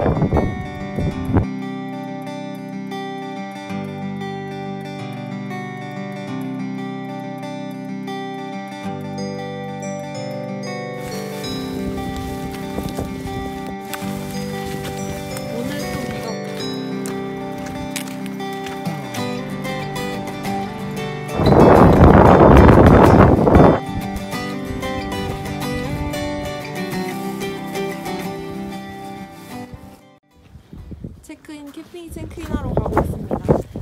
캠핑 체크인하러 가고 있습니다.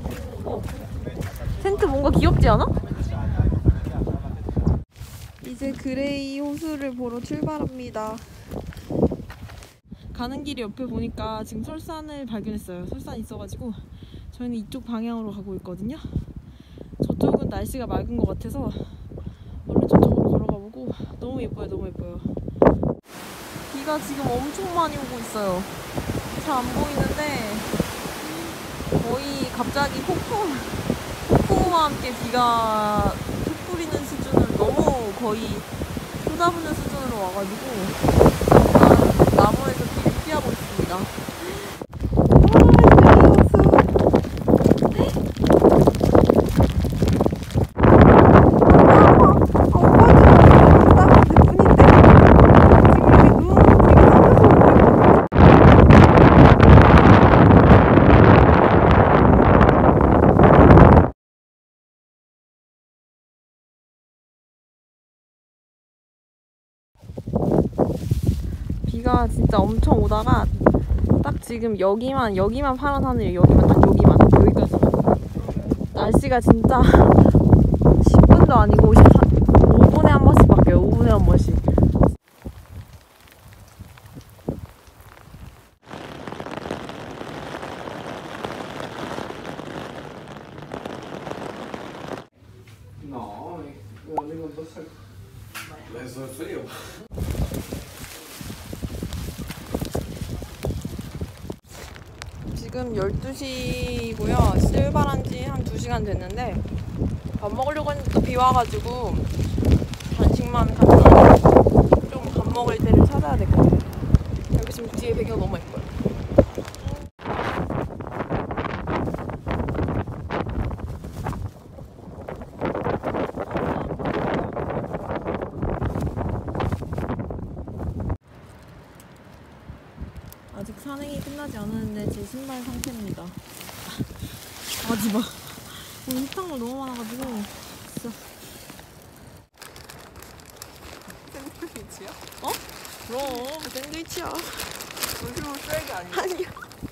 텐트 뭔가 귀엽지 않아? 이제 그레이 호수를 보러 출발합니다. 가는 길이 옆에 보니까 지금 설산을 발견했어요. 설산이 있어가지고 저희는 이쪽 방향으로 가고 있거든요. 저쪽은 날씨가 맑은 것 같아서 얼른 저쪽으로 걸어가보고. 너무 예뻐요, 너무 예뻐요. 비가 지금 엄청 많이 오고 있어요. 잘 안 보이는데 거의 갑자기 폭풍우와 함께 비가 툭 뿌리는 수준으로, 너무 거의 쏟아부는 수준으로 와가지고 나무에서 비를 피하고 있습니다. 비가 진짜 엄청 오다가 딱 지금 여기만 파란 하늘이에요. 여기까지. 날씨가 진짜 10분도 아니고 5분에 한 번씩 바뀌어요. 5분에 한 번씩. No, eso es frío. 지금 12시고요. 출발한 지 한 2시간 됐는데 밥 먹으려고 했는데 또 비 와가지고 간식만 간단하게 좀 밥 먹을 때를 찾아야 될 것 같아요. 여기 지금 뒤에 배경 너무 예뻐요. 아직 산행이 끝나지 않았는데 제 신발 상태입니다. 하지마. 오늘 흙탕물 너무 많아가지고 진짜. 샌드위치야? 어? 그럼 샌드위치야. 요즘은 쓰레기 아니야? 아니야.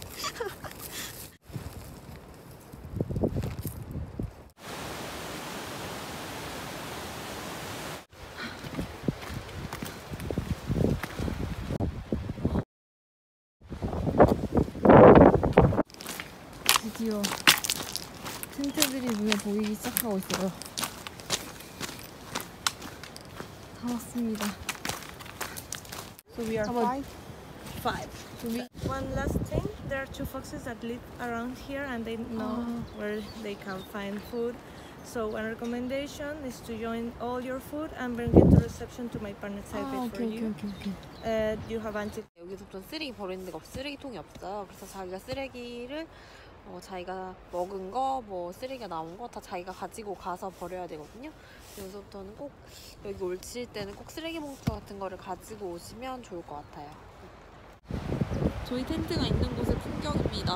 드디어 텐트들이 눈에 보이기 시작하고 있어요. 다 왔습니다. So we are five. One last thing, there are 2 foxes that live around here and they know where they can find food. So one recommendation is to join all your food and bring it to reception to my partner's side bed for you. You have anti. 여기서부터 쓰레기 버리는 데가 쓰레기통이 없어요. 그래서 자기가 쓰레기를 자기가 먹은 거, 쓰레기가 나온 거 다 자기가 가지고 가서 버려야 되거든요. 여기서부터는 꼭 여기 올칠 때는 꼭 쓰레기 봉투 같은 거를 가지고 오시면 좋을 것 같아요. 저희 텐트가 있는 곳의 풍경입니다.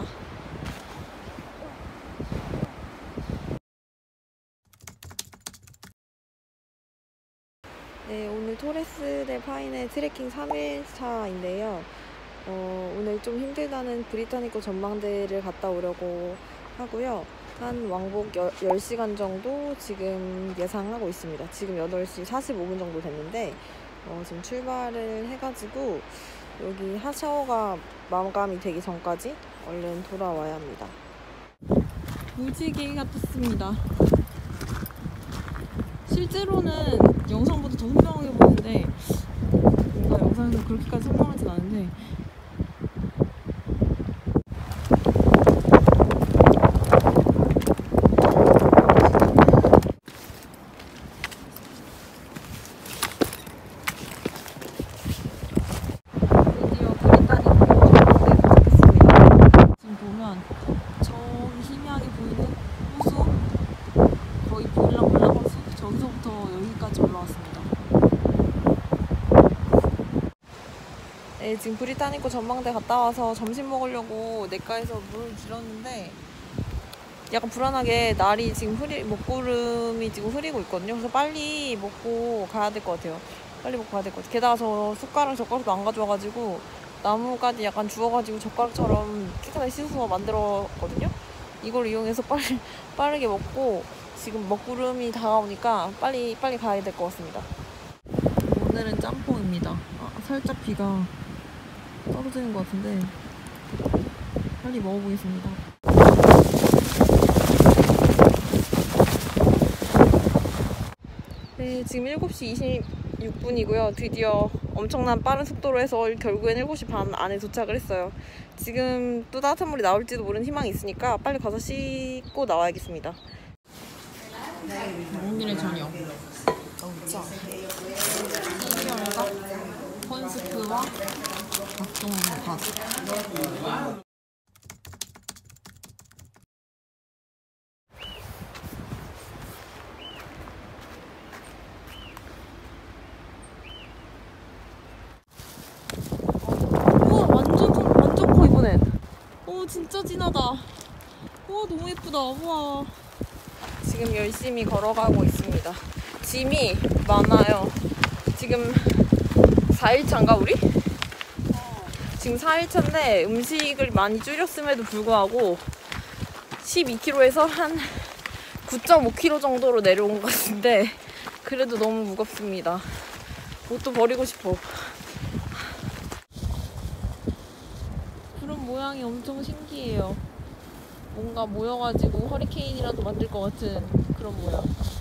네, 오늘 토레스 대 파인의 트레킹 3일차인데요. 오늘 좀 힘들다는 브리타니코 전망대를 갔다 오려고 하고요. 한 왕복 10시간 정도 지금 예상하고 있습니다. 지금 8시 45분 정도 됐는데 지금 출발을 해가지고 여기 핫샤워가 마감이 되기 전까지 얼른 돌아와야 합니다. 무지개 같았습니다. 실제로는 영상보다 더 선명하게 보이는데 뭔가 영상에서 그렇게까지 선명하진 않은데 드디어 브리타니코 전망대에 네, 지금 브리타니코 전망대 갔다 와서 점심 먹으려고 냇가에서 물을 길었는데 약간 불안하게 날이 지금 먹구름이 지금 흐리고 있거든요. 그래서 빨리 먹고 가야 될 것 같아요. 게다가 저 젓가락도 안 가져와가지고 나무까지 약간 주워가지고 젓가락처럼 깨끗하게 씻어서 만들었거든요. 이걸 이용해서 빠르게 먹고 지금 먹구름이 다가오니까 빨리 가야 될 것 같습니다. 오늘은 짬뽕입니다. 살짝 비가 떨어지는 것 같은데 빨리 먹어보겠습니다. 네, 지금 7시 26분이고요. 드디어 엄청난 빠른 속도로 해서 결국엔 7시 반 안에 도착을 했어요. 지금 또 따뜻한 물이 나올지도 모르는 희망이 있으니까 빨리 가서 씻고 나와야겠습니다. 오늘의 저녁. 진짜. 시리얼과 콘스프와 각종 밥. 완전 커 이번엔. 진짜 진하다. 너무 예쁘다. 우와. 지금 열심히 걸어가고 있습니다. 짐이 많아요. 지금 4일차인가 우리? 지금 4일차인데 음식을 많이 줄였음에도 불구하고 12kg에서 한 9.5kg 정도로 내려온 것 같은데 그래도 너무 무겁습니다. 옷도 버리고 싶어. 구름 모양이 엄청 신기해요. 뭔가 모여가지고 허리케인이라도 만들 것 같은 그런 모양.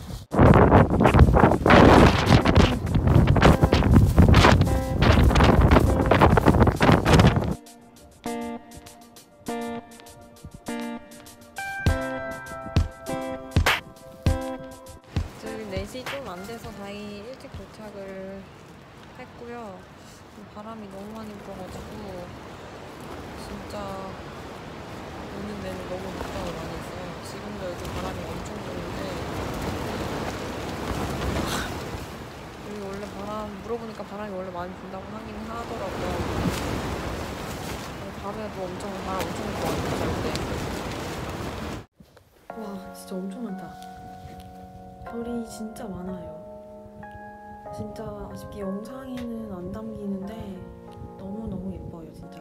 저희 4시 좀 안 돼서 다행히 일찍 도착을 했고요. 바람이 너무 많이 불어가지고 진짜 오는 내내 너무 걱정을 많이 했어요. 지금도 여기 바람이 엄청 부는데 여기 원래 물어보니까 바람이 원래 많이 분다고 하긴 하더라고요. 밤에도 바람 엄청 불 것 같은데. 와, 진짜 엄청 많다. 별이 진짜 많아요. 진짜 아쉽게 영상에는 안 담기는데 너무너무 예뻐요, 진짜.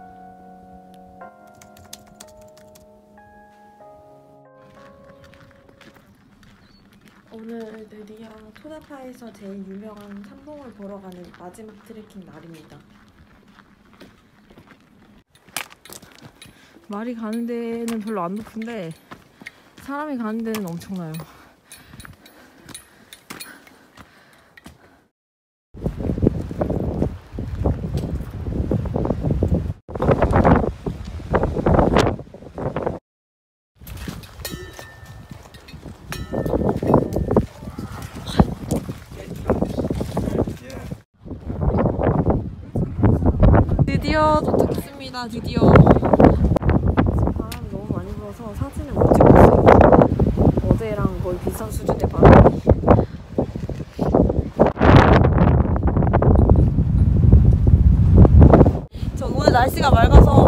오늘 드디어 토나파에서 제일 유명한 삼봉을 보러 가는 마지막 트레킹 날입니다. 말이 가는 데는 별로 안 높은데 사람이 가는 데는 엄청나요. 드디어 도착했습니다. 드디어. 바람이 너무 많이 불어서 사진을 못 찍고 있어요. 어제랑 거의 비슷한 수준의 바람이. 저 오늘 날씨가 맑아서